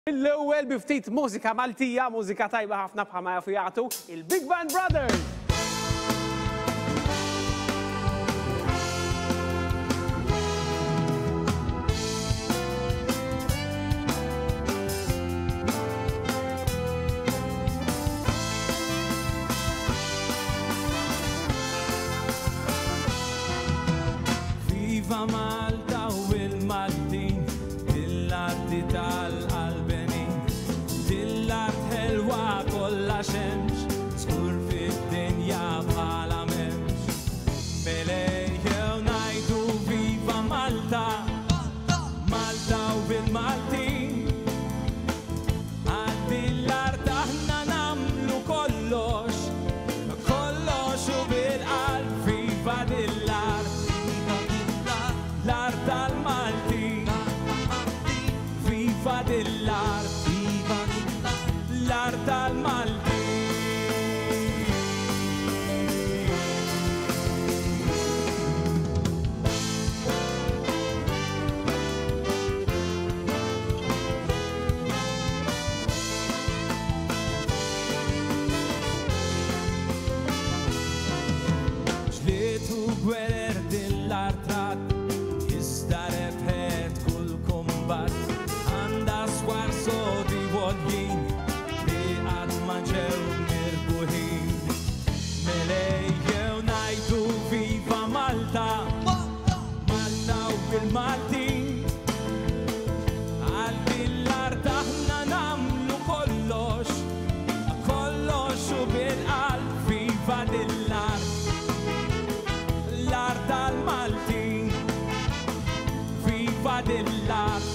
L-ewwel bi ftit mużika Maltija, mużika tajba ħafna bħalma jafu jagħtu il-Big Band Brothers. Viva Malta u il-Maltin, il-arti tal-Albeni, il-art ħelwa kollha xemx, skur fid-dinja bħala m'hemmx. Belejjew ngħidu viva Malta, Malta u bil-Maltin, għal l-art aħna nagħmlu kollox, kollox u bil-qalb viva dill-art. L-art tal-Malti, viva dell-art, l-art tal-Malti. Ġlietu gwerer dill-art għoljien li għad maġew mirbuħin. Melejjew ngħidu viva Malta, Malta u bil-Maltin, għal l-art aħna nagħmlu kollox, kollox u bil-qalb viva dill-art. L-art tal-Maltin, viva dill-art.